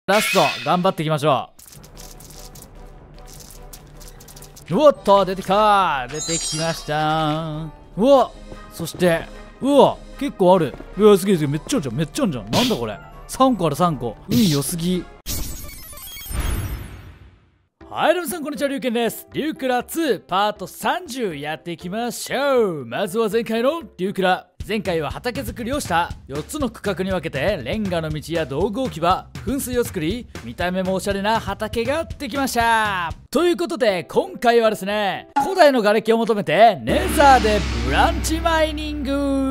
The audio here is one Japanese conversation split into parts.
ラスト頑張っていきましょう。おっと出てきました。うわ、そしてうわ結構ある。うわすげえすげえ、めっちゃあるじゃん、めっちゃあるじゃん。なんだこれ、3個ある3個。運良すぎ。はい、皆さんこんにちは、リュウケンです。リュウクラ2パート30やっていきましょう。まずは前回のリュウクラ。前回は畑作りをした4つの区画に分けて、レンガの道や道具置き場、噴水を作り、見た目もおしゃれな畑ができました。ということで今回はですね、古代の瓦礫を求めてネザーでブランチマイニン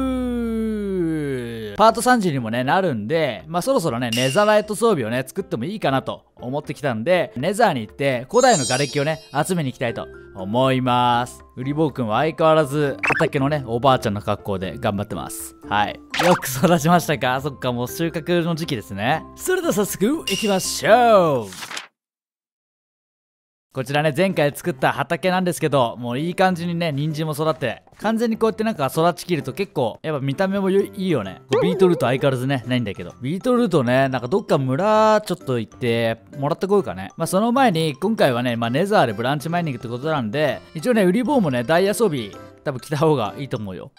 グパート30にもねなるんで、そろそろねネザライト装備をね作ってもいいかなと思ってきたんで、ネザーに行って古代の瓦礫をね集めに行きたいと思います。ウリボーくんは相変わらず畑のねおばあちゃんの格好で頑張ってます。はい、よく育ちましたか。そっか、もう収穫の時期ですね。それでは早速行きましょう。こちらね前回作った畑なんですけど、もういい感じにね人参も育って、完全にこうやってなんか育ちきると結構やっぱ見た目もいいよね。ビートルート相変わらずねないんだけど、ビートルートねなんかどっか村ちょっと行ってもらってこようかね。その前に今回はねネザーでブランチマイニングってことなんで、一応ねウリボーもねダイヤ装備多分着た方がいいと思うよ。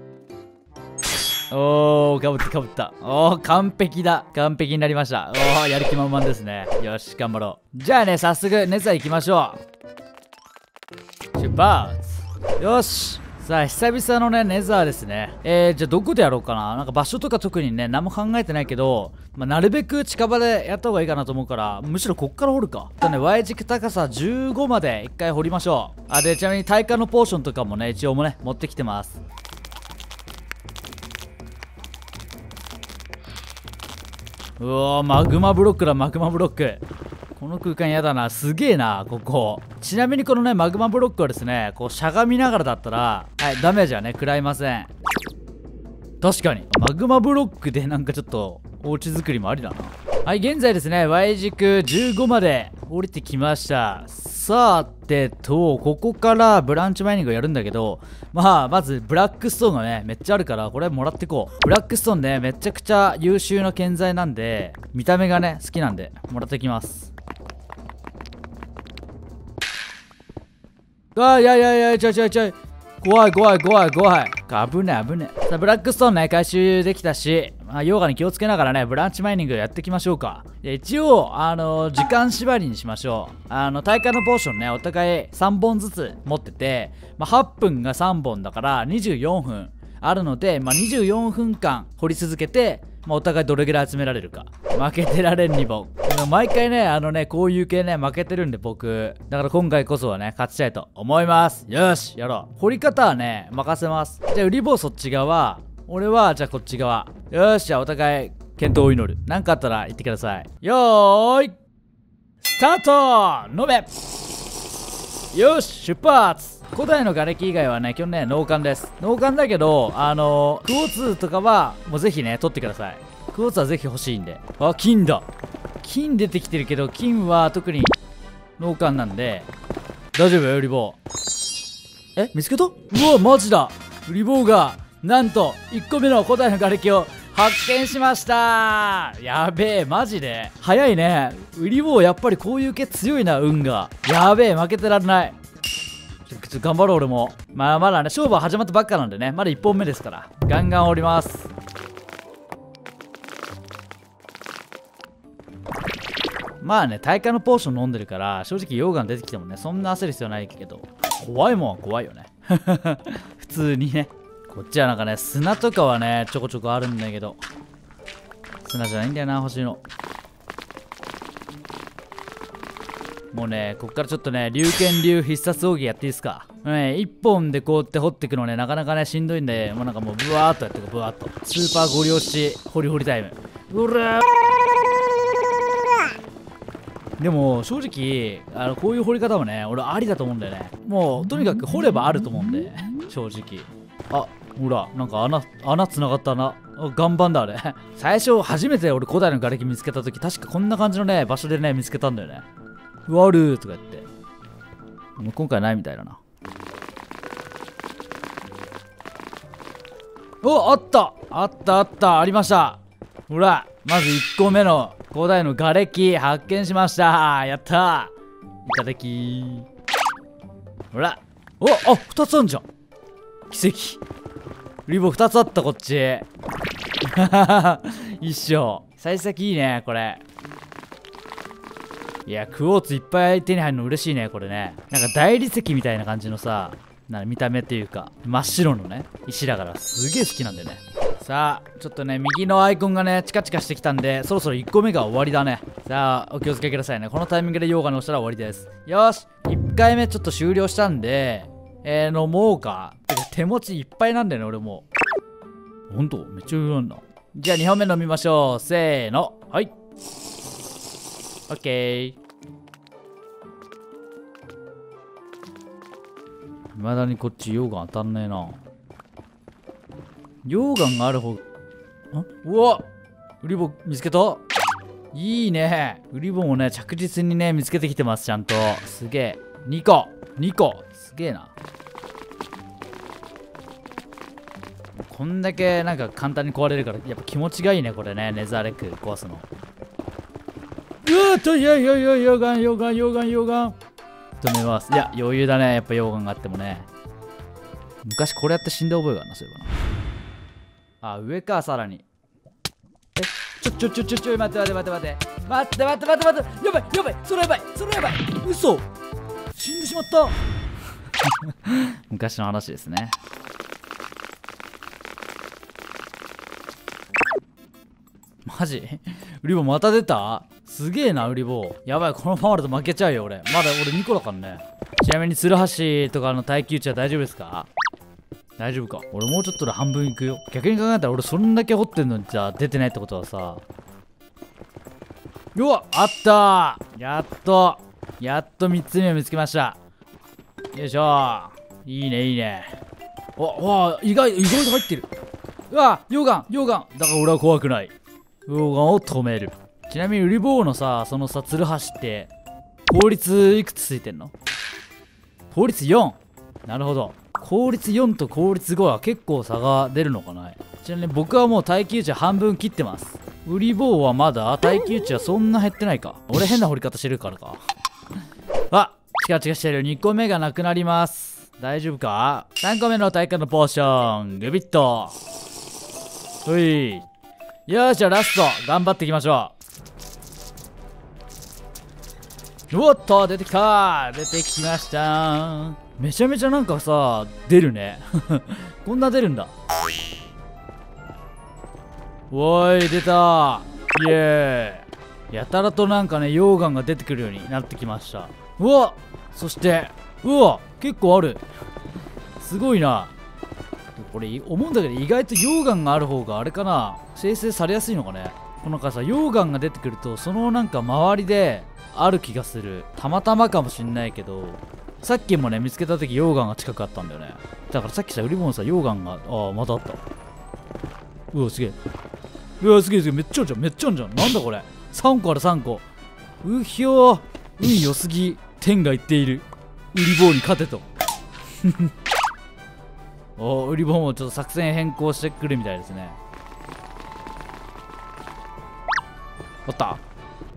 おー、かぶった。おー、完璧だ。完璧になりました。おー、やる気満々ですね。よし、頑張ろう。じゃあね、早速、ネザー行きましょう。出発。よし。さあ、久々のね、ネザーですね。じゃあどこでやろうかな。なんか場所とか特にね、何も考えてないけど、なるべく近場でやった方がいいかなと思うから、むしろこっから掘るか。Y 軸高さ15まで一回掘りましょう。で、ちなみに耐火のポーションとかもね、一応もね、持ってきてます。うわー、マグマブロックだ。マグマブロック、この空間やだな。すげえなここ。ちなみにこのねマグマブロックはですね、こうしゃがみながらだったらダメージはね食らいません。確かにマグマブロックでなんかちょっとお家作りもありだな。はい、現在ですね Y 軸15まで降りてきました。さてと、ここからブランチマイニングをやるんだけど、まずブラックストーンがねめっちゃあるから、これもらってこう。ブラックストーンねめちゃくちゃ優秀な建材なんで、見た目がね好きなんでもらってきます。いやちょい怖い。危ねえ。さあブラックストーンね回収できたし、溶岩に気をつけながらねブランチマイニングやっていきましょうか。一応時間縛りにしましょう。耐火のポーションねお互い3本ずつ持ってて、8分が3本だから24分あるので、24分間掘り続けて、お互いどれぐらい集められるか。負けてられんにも毎回ねこういう系ね負けてるんで僕だから、今回こそはね勝ちたいと思います。よしやろう。掘り方はね任せます。じゃあウリボーそっち側、俺はじゃあこっち側。よし、じゃあお互い健闘を祈る。何かあったら言ってください。よーいスタート。飲め。よし出発。古代の瓦礫以外はね基本ね農館です。農館だけどクォーツとかはもうぜひね取ってください。クォーツはぜひ欲しいんで。金だ。金出てきてるけど、金は特に農館なんで大丈夫よ。ウリボー見つけた。うわマジだ。ウリボーがなんと1個目の古代の瓦礫を発見しました。やべえ、マジで早いね。ウリボーやっぱりこういう系強いな。運がやべえ、負けてられない。ちょっと頑張ろう俺も。まだね勝負は始まったばっかなんでね、まだ1本目ですからガンガン折ります。耐火のポーション飲んでるから正直溶岩出てきてもねそんな焦る必要ないけど、怖いもんは怖いよね普通にね。こっちはなんかね砂とかはねちょこちょこあるんだけど、砂じゃないんだよな欲しいの。もうねこっからちょっとね龍拳流必殺奥義やっていいですか。1本でこうやって掘っていくのねなかなかねしんどいんで、もうなんかもうブワーっとやっていく。ブワーっとスーパーゴリ押しホリホリタイム。うらー。でも正直こういう掘り方もね俺ありだと思うんだよね。もうとにかく掘ればあると思うんで正直。ほらなんか穴つながった穴。岩盤だあれ最初初めて俺古代の瓦礫見つけた時確かこんな感じのね場所でね見つけたんだよね。うわるーとか言って。もう今回ないみたいだな。あったありました。ほらまず1個目の古代の瓦礫発見しました。やったー。いただき。ほら。お、あ、2つあんじゃん。奇跡。ウリボ2つあった、こっち。一緒。幸先いいね、これ。いや、クォーツいっぱい手に入るの嬉しいね、これね。なんか大理石みたいな感じのさ、見た目っていうか、真っ白のね、石だからすげえ好きなんだよね。さあ、ちょっとね、右のアイコンがね、チカチカしてきたんで、そろそろ1個目が終わりだね。さあ、お気をつけくださいね。このタイミングで溶岩に押したら終わりです。よし、1回目ちょっと終了したんで、飲もうか。てか手持ちいっぱいなんだよね、俺もう。ほんとめっちゃ余裕なんだ。じゃあ2本目飲みましょう。せーの。はい。オッケー。未だにこっち溶岩当たんねえな。溶岩がある方。うわ、ウリボ見つけた。いいね。ウリボもね、着実にね、見つけてきてます、ちゃんと。すげえ。2個すげえな。こんだけなんか簡単に壊れるから、やっぱ気持ちがいいね、これね。ネザーレック壊すの。うわっと、いや、溶岩。止めます。いや、余裕だね。やっぱ溶岩があってもね。昔これやって死んだ覚えがあるな、そういえばな。あ、上か、さらに。待って。やばい。それやばい。嘘。死んでしまった。昔の話ですね。マジウリボまた出た。すげえな、ウリボ。やばい、このままだと負けちゃうよ、俺。まだ俺2個だからね。ちなみに、ツルハシとかの耐久値は大丈夫ですか？大丈夫か。俺もうちょっとで半分いくよ。逆に考えたら俺そんだけ掘ってんのにじゃあ出てないってことはさ。うわ、あったー。やっと3つ目を見つけました。よいしょ。いいね。意外と入ってる。うわ、溶岩。だから俺は怖くない。溶岩を止める。ちなみにウリボウのさ、そのさ、ツルハシって効率いくつついてんの？効率 4。 なるほど。効率4と効率5は結構差が出るのかな。ちなみに僕はもう耐久値半分切ってます。ウリボウはまだ耐久値はそんな減ってないか。俺変な掘り方してるからか。あ、チカしてる。2個目がなくなります。大丈夫か。3個目の体感のポーショングビッと。ほい。よし、じゃあラスト頑張っていきましょう。おっと、出てきました。めちゃめちゃなんかさ、出るね。こんな出るんだ。おい、出た。イエーイ。やたらとなんかね、溶岩が出てくるようになってきました。うわ、そして結構ある。すごいな。これ思うんだけど、意外と溶岩がある方があれかな、生成されやすいのかね。このなんかさ、溶岩が出てくるとそのなんか周りである気がする。たまたまかもしんないけど、さっきもね見つけた時溶岩が近くあったんだよね。だからさっきさ、ウリボンさ、溶岩がまたあった。うわ、すげえ。めっちゃあんじゃん。なんだこれ。3個ある。3個。うひょー。運良すぎ。天が言っている。ウリボウに勝てと。ウリボウもちょっと作戦変更してくるみたいですね。おった。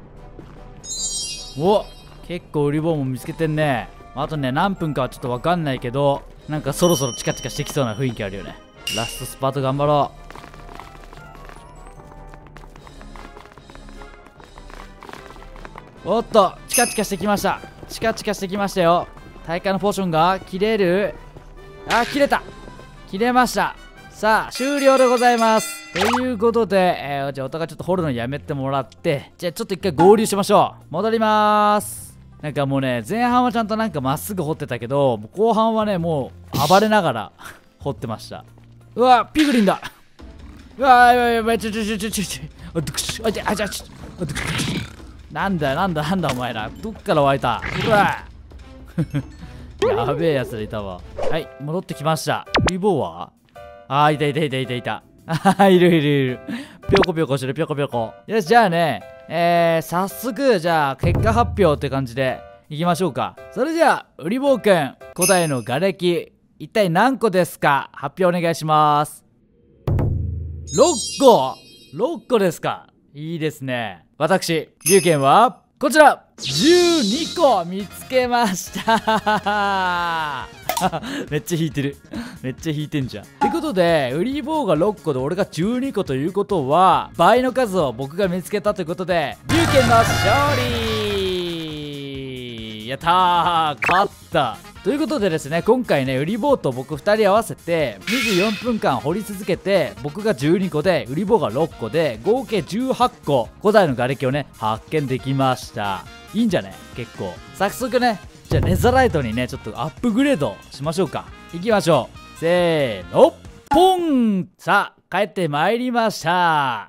結構ウリボウも見つけてんね。あとね、何分かはちょっと分かんないけど、なんかそろそろチカチカしてきそうな雰囲気あるよね。ラストスパート頑張ろう。おっと、チカチカしてきましたよ。耐火のポーションが切れる。切れました。さあ、終了でございます。ということで、じゃあお互いちょっと掘るのやめてもらって、じゃあちょっと一回合流しましょう。戻りまーす。なんかもうね、前半はちゃんとなんかまっすぐ掘ってたけど、後半はね、もう暴れながら掘ってました。うわ、ピグリンだ。うわ、やばい、なんだお前ら。どっから湧いた。うわやべえやつがいたわ。はい、戻ってきました。ウリボウはいた。いる。ぴょこしてる、ぴょこ。よし、じゃあね、早速、じゃあ、結果発表って感じでいきましょうか。それじゃあ、ウリボウくん、古代の瓦礫、一体何個ですか？発表お願いします。6個ですか。いいですね。 私、龍拳は、こちら !12 個見つけましためっちゃ引いてる。めっちゃ引いてんじゃん。ってことで、ウリボーが6個で俺が12個ということは、倍の数を僕が見つけたということで、龍拳の勝利やったー勝ったということでですね、今回ね、ウリボーと僕2人合わせて24分間掘り続けて、僕が12個でウリボーが6個で合計18個古代の瓦礫をね発見できました。いいんじゃね結構。早速ね、じゃあネザライトにねちょっとアップグレードしましょうか。いきましょう。せーのポン。さあ帰ってまいりました。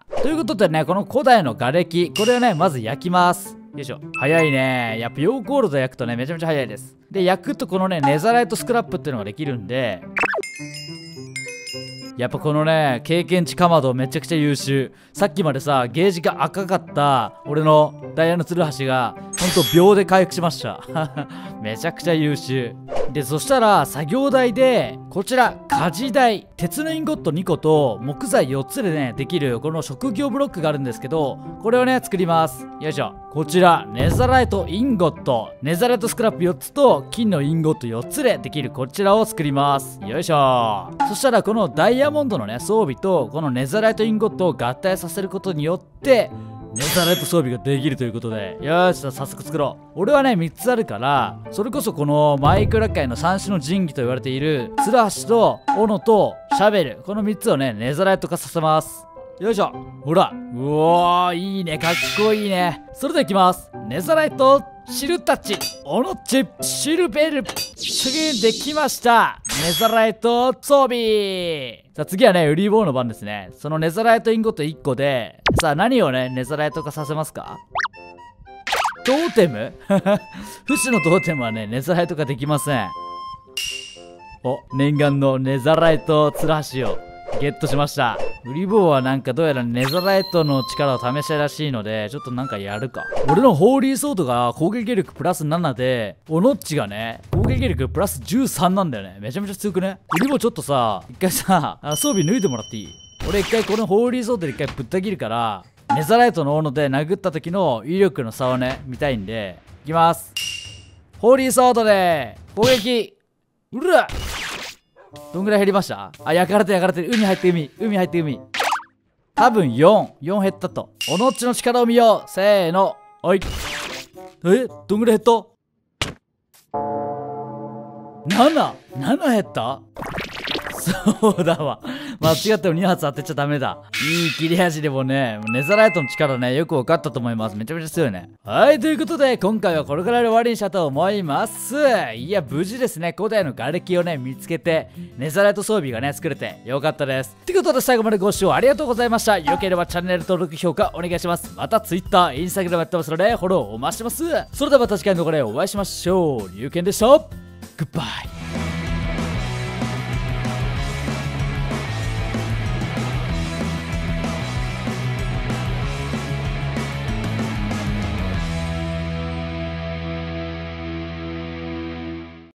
ということでね、この古代の瓦礫、これをねまず焼きます。よいしょ。早いね。やっぱ溶鉱炉で焼くとねめちゃめちゃ早いです。で焼くとこのねネザライトスクラップっていうのができるんで、やっぱこのね経験値かまどめちゃくちゃ優秀。さっきまでさゲージが赤かった俺のダイヤのツルハシがほんと秒で回復しましためちゃくちゃ優秀で、そしたら作業台でこちら家事台、鉄のインゴット2個と木材4つでねできるこの職業ブロックがあるんですけど、これをね作ります。よいしょ。こちらネザライトインゴット、ネザライトスクラップ4つと金のインゴット4つでできるこちらを作ります。よいしょ。そしたらこのダイヤモンドのね装備とこのネザライトインゴットを合体させることによってネザライト装備ができるということで、よし、早速作ろう。俺はね3つあるから、それこそこのマイクラ界の三種の神器と言われているツルハシと斧とシャベル、この3つをねネザライト化させます。よいしょ。ほら、うおー、いいね、かっこいいね。それではいきます。ネザライトシルタッチオノチシルベル主義できました。ネザライト装備。さあ次はねウリーボーの番ですね。そのネザライトインゴット1個でさあ何をねネザライト化させますか？トーテム不死のトーテムはねネザライト化できません。お、念願のネザライトツルハシをゲットしました。ウリボーはなんかどうやらネザライトの力を試したいらしいので、ちょっとなんかやるか。俺のホーリーソードが攻撃力プラス7で、オノッチがね攻撃力プラス13なんだよね。めちゃめちゃ強くね。ウリボーちょっとさ一回さ装備脱いでもらっていい？俺一回このホーリーソードで一回ぶった切るから、ネザライトの斧で殴った時の威力の差をね見たいんで、いきます。ホーリーソードで攻撃。うらっ、どんぐらい減りました？あ、焼かれてる。海入って海。多分4減ったと。おのっちの力を見よう。せーの。おい。どんぐらい減った？ 7 減った？そうだわ。間違っても2発当てちゃダメだ。いい切れ味でもね、ネザライトの力ね、よく分かったと思います。めちゃめちゃ強いね。はい、ということで、今回はこれくらいで終わりにしたと思います。いや、無事ですね、古代の瓦礫をね、見つけて、ネザライト装備がね、作れてよかったです。ということで、最後までご視聴ありがとうございました。よければチャンネル登録、評価お願いします。また Twitter、Instagram やってますので、フォローお待ちしてます。それではまた次回の動画でお会いしましょう。龍拳でした。グッバイ。